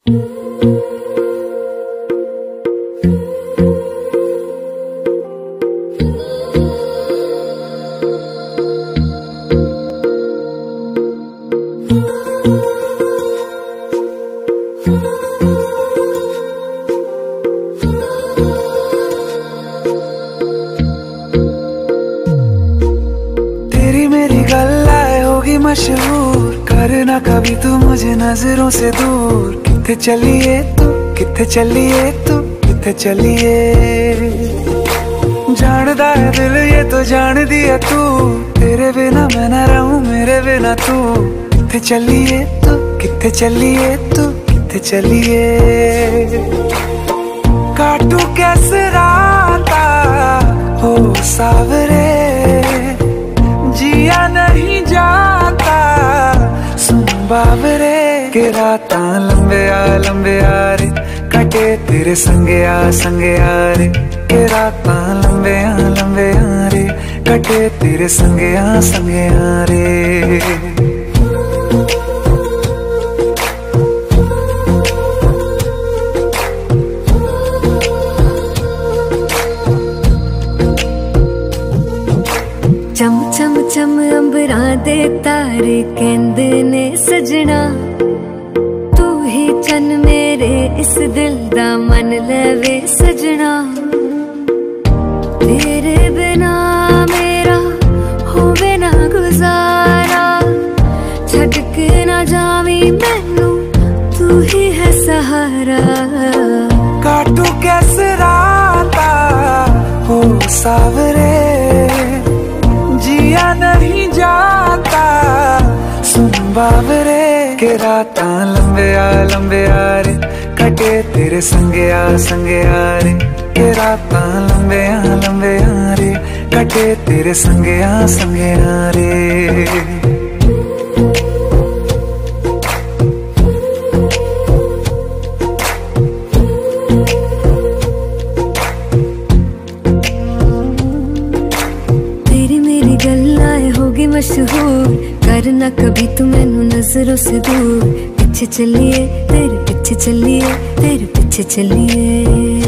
मशहूर करना कभी तू मुझे नजरों से दूर। किथे चलिए तू, किथे चलिए तू, किथे चलिए। जानदा है दिल ये तो जान दिया तू, तेरे बिना मैं न रहूं मेरे बिना तू। किथे चलिए तू, किथे चलिए तू, किथे चलिए। काटू कैसे राता हो सावरे, जिया नहीं जाता सुन बावरे। के रातां लंबिया लंबिया रे, कटे तेरे संगया संगया रे। के रातां लंबिया लंबिया रे, कटे तेरे संगया संगया रे। चम चम चम अंबरां दे तारे कहंदे ने सजना, तू ही चन मेरे इस दिल दा मन लवे सजना। तेरे बिना मेरा होवे ना गुजारा, छड़ के ना जावी मैनू तू ही है सहारा। काटू कैसे राता हो सावरे, जिया नहीं जाता सुन बावरे। के रातां लंबिया लंबिया रे, कटे तेरे संगया संगया रे। के रातां लंबिया लंबिया रे, कटे तेरे संगया संगया रे। मशहूर करना कभी तू मैनू नजरों से दूर। पीछे चलिए तेरे पीछे चलिए, तेरे पीछे चलिए।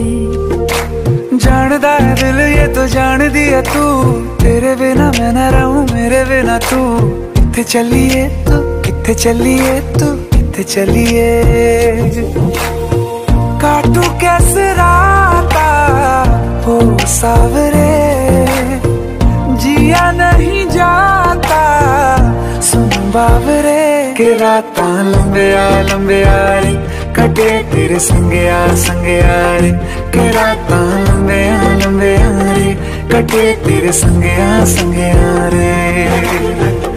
जानदा है दिल ये तो जान दिया तू, तेरे बिना मैं न रहूं मेरे बिना तू। किथे चलिए तू, किथे चलिए तू, किथे चलिए। काटू कैसे राता हो सावरे, जिया नहीं जाता सुन बावरे। के रातां लंबिया लंबिया रे, कटे तेरे संगया संगया रे। के रातां लंबिया लंबिया रे, कटे तेरे संगया संगया रे।